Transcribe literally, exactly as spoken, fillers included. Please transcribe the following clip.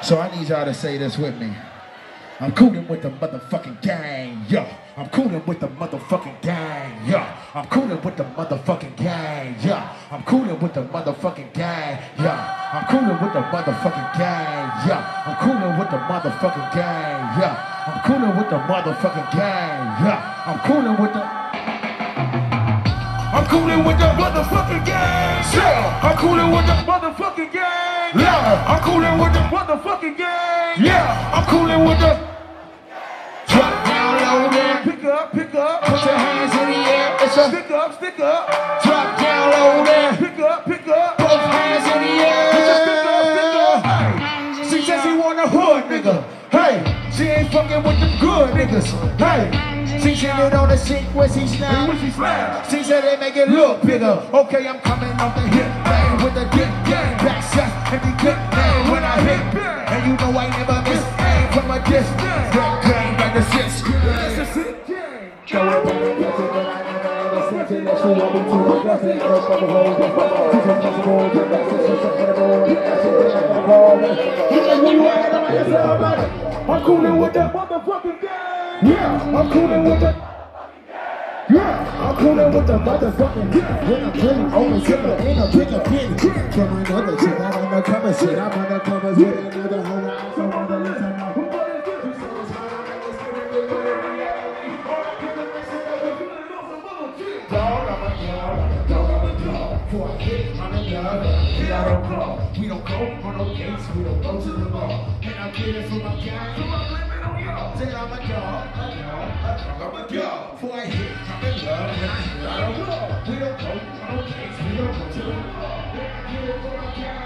So I need y'all to say this with me. I'm coolin' with the motherfucking gang, yo. I'm coolin' with the motherfucking gang, yo. I'm coolin' with the motherfucking gang, yo. I'm coolin' with the motherfucking gang, yo. I'm coolin' with the motherfucking gang, yo. I'm coolin' with the motherfucking gang, yo. I'm coolin' with the motherfucking gang, yo. I'm coolin' with the I'm coolin' with the motherfucking gang, yeah. I'm coolin' with the motherfucking gang, yeah. I'm coolin' with the motherfucking gang, yeah. I'm coolin' with the drop down low there. Pick up, pick up. Put your hands in the air. It's a stick up, stick up. Drop down low there. Pick up, pick up. Both hands in the air. Put your stick up, stick up. Hey, she says she want a hood nigga. Hey, she ain't fucking with the good niggas. Hey. She said it on the seat where she snap. She said they make it look bigger. Okay, I'm coming off the hip bang with the dick gang. Back shot and the dick bang when I hit. And you know I never miss aim from a distance. That gang like the six. That's the six gang. Show it back and get it, but I never ever sent it. Let's show up into the glass and go from the hole. Just from the hole. Just from the hole. Just from the hole. Just from the hole. You know who you are, I'm yourself, buddy. I'm coolin' with that motherfucking gang. Yeah, I'm coolin' with the Yeah, I'm coolin' with the motherfucking yeah. When I'm coolin', always killer in a bigger pin. From another shit, I'm undercover shit. I'm undercover with another hoe. I also wanna listen now. Who wanna do this? So it's hard, I'm just gonna do it. Dog, I'm a dog, I'm a dog, I'm a dog. Before I hit, I'm a dog. We don't go, we don't go on no gates, we don't go to the bar. And I'm kidding for my gang, for my limit on y'all. Say I'm a dog, a dog, a dog, I'm a dog. Before I hit, I'm in love, and I hit, I don't go. We don't go on no gates, we don't go to the bar. And I'm kidding for my gang.